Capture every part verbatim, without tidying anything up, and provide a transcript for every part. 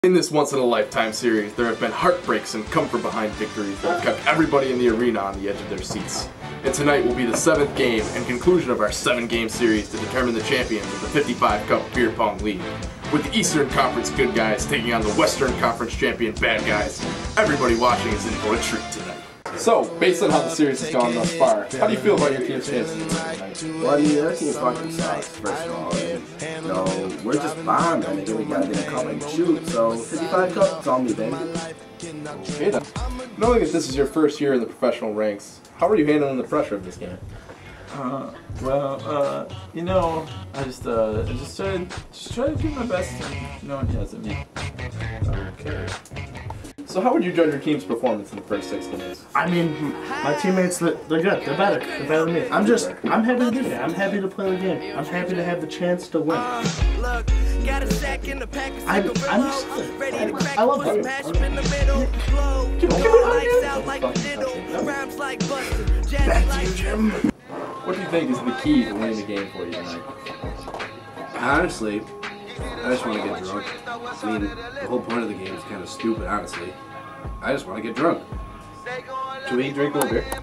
In this once-in-a-lifetime series, there have been heartbreaks and come-from-behind victories that have kept everybody in the arena on the edge of their seats. And tonight will be the seventh game and conclusion of our seven-game series to determine the champions of the fifty-five cup Beer Pong League. With the Eastern Conference good guys taking on the Western Conference champion bad guys, everybody watching is in for a treat tonight. So, based on how the series has gone thus far, how do you feel about your team's chances tonight? Well, I mean, our team fucking sucks, first of all. And, you know, we're just bombed, and again, we gotta get a cup and shoot, so fifty-five cup, it's on me, baby. Okay then. Knowing that this is your first year in the professional ranks, how are you handling the pressure of this game? Uh, well, uh, you know, I just, uh, I just try, just try to do my best, and no one has at me. Okay. So how would you judge your team's performance in the first six games? I mean, my teammates, they're good. They're better. They're better than me. I'm just, I'm happy to be there. I'm happy to play the game. I'm happy to have the chance to win. I, I'm just, I, I love that. Back to you, Jim. What do you think is the key to winning the game for you tonight? Honestly, I just want to get drunk. I mean, the whole point of the game is kind of stupid, honestly. I just want to get drunk. Can we drink a little beer?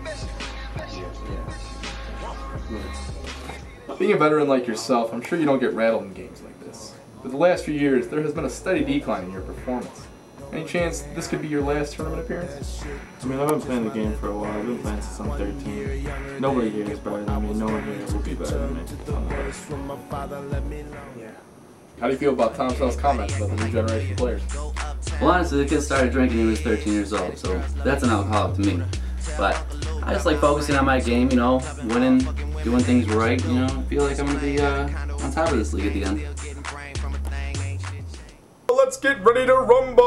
Yeah. Being a veteran like yourself, I'm sure you don't get rattled in games like this. For the last few years, there has been a steady decline in your performance. Any chance this could be your last tournament appearance? I mean, I've been playing the game for a while. I've been playing since I'm thirteen. Nobody here is better than me. No one here will be better than me. Yeah. How do you feel about Tom Sells' comments about the new generation of players? Well, honestly, the kid started drinking when he was thirteen years old, so that's an alcoholic to me. But I just like focusing on my game, you know, winning, doing things right, you know, I feel like I'm going to be uh, on top of this league at the end. Let's get ready to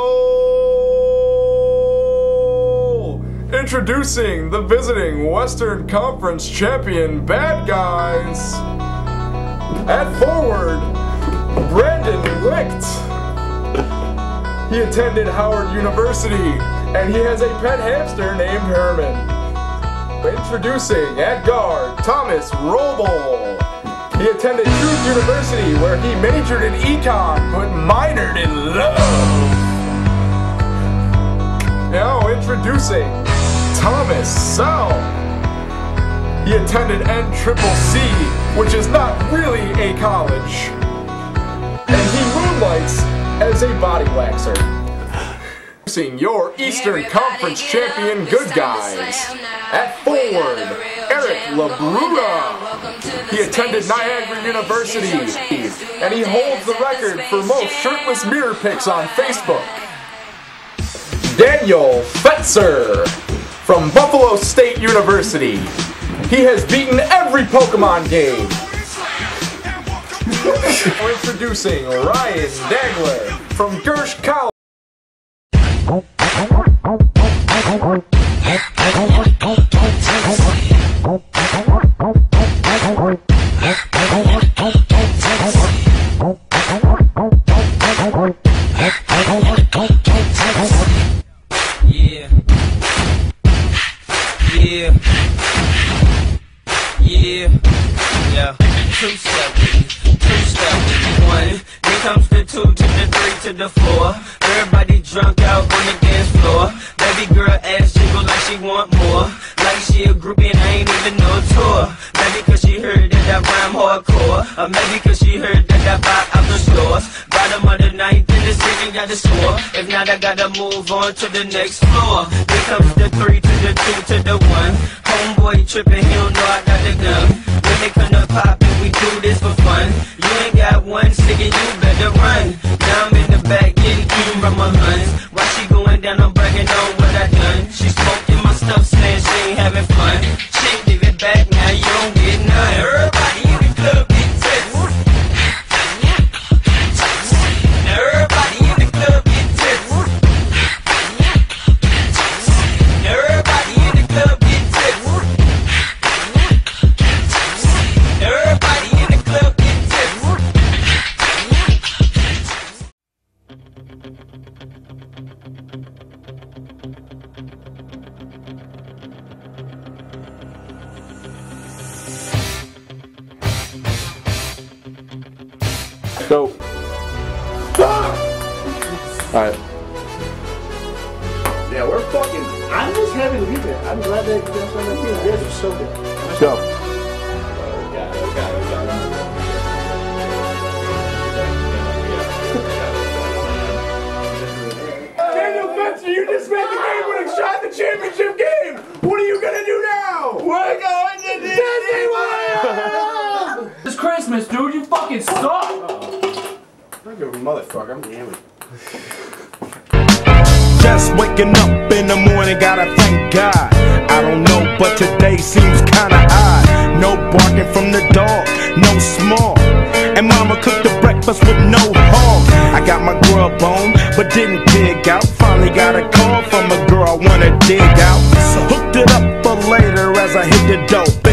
rumble! Introducing the visiting Western Conference champion bad guys. At forward, Brandon Licht. He attended Howard University, and he has a pet hamster named Herman. Introducing at guard, Thomas Roble. He attended Truth University, where he majored in econ, but minored in love. Now introducing Thomas Sell. He attended N C C C, which is not really a college. And he moonlights as a body waxer. Introducing your Eastern Conference champion good guys. At forward, Eric LaBruda. He attended Niagara University, and he holds the record for most shirtless mirror pics on Facebook. Daniel Fetzer from Buffalo State University. He has beaten every Pokemon game. Introducing Ryan Dagler from Gersh College. Yeah. Yeah. Yeah. Yeah. Two step, two step, one. Then comes the two to the three to the four. Everybody drunk out on the dance floor. Baby girl ass jiggle like she want more. Like she a groupie and I ain't even no tour. Maybe cause she heard that I rhyme hardcore. Or maybe cause she heard that I buy out the stores. Bottom of the ninth in the city got the score. If not I gotta move on to the next floor. Then comes the three to the two to the one. Homeboy tripping, he don't know I got the gun. When they come to pop and we do this for fun. You ain't got one stick and you better run. Now I'm in the back getting eaten from my huns. While she going down I'm bragging on what I done. She smoking my stuff saying she ain't having fun. She ain't give it back, now you don't get none. Everybody in the club get tips. Now everybody in the club get tips. Now everybody in the club get tips. Now everybody in the club get tips. Go. Alright. Yeah, we're fucking. I'm just happy to be there. I'm glad that you guys are on the team. You guys are so good. Let's go. Daniel Fetcher, you just made the game-winning shot in the championship game! What are you gonna do now? We're going to Disney World! It's Christmas, dude. You fucking suck. Motherfucker, I'm damn it. Just waking up in the morning, gotta thank God. I don't know, but today seems kinda odd. No barking from the dog, no small. And mama cooked the breakfast with no hog. I got my grub on, but didn't dig out. Finally got a call from a girl I wanna dig out. So hooked it up for later as I hit the dope.